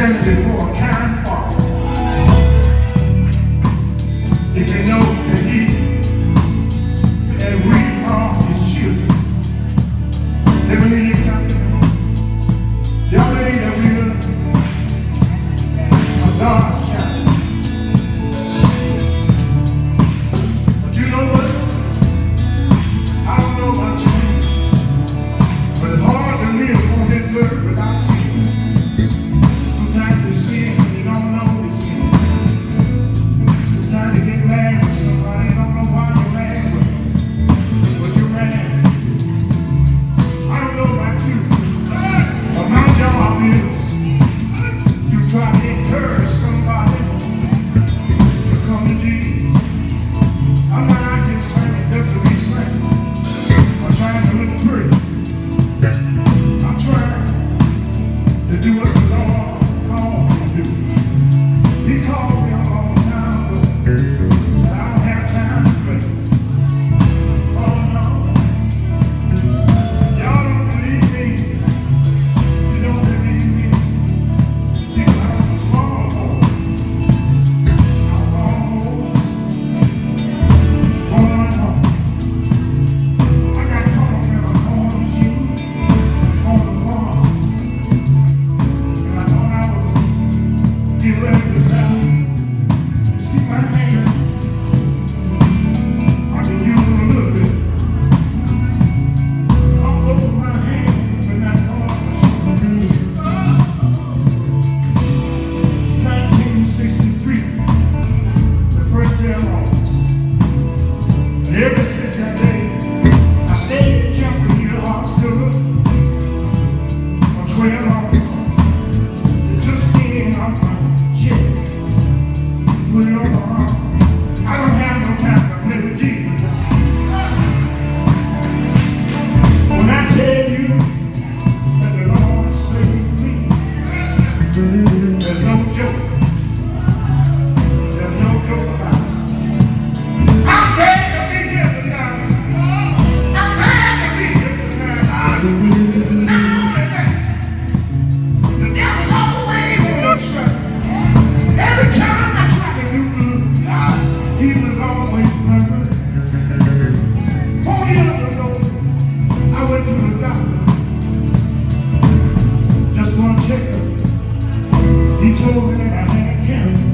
standing before a kind Father. If you know that He and we are His children, they believe that y'all believe that we are God's child. But you know what? I don't know about you, but it's hard to live on this earth without sin. Sometimes you sin and you don't know it's sin. Sometimes you get mad with somebody, you don't know why you're mad with them, but you're mad. I don't know about you, but my job is to try to encourage somebody to come to Jesus. I'm not out here saying just to be saying. I'm trying to look pretty. I'm trying to do what the Lord called me to do. He called me a long time, but I don't have time to play. Oh no. Y'all don't believe me. You don't believe me. See, when I was a small boy, I was almost going home. I got caught up in a corn shoe on the farm, and I thought I would get ready to die. See my hand, I can use it a little bit. All over my hand when that corn was 1963, the first day of August. And ever since that day, I stayed jumping in the hospital for 12 hours. They took skin off my chest, put it on my arm. I don't have no time to play with Jesus. When I tell you that the Lord saved me, there's no joke. There's no joke about it. I'm glad to be here tonight. I'm glad to be here tonight. Not only that, the devil always on the track. Every time I try to do good, he was always perfect. 4 years ago, I went to the doctor. Just one checkup. He told me that I had cancer.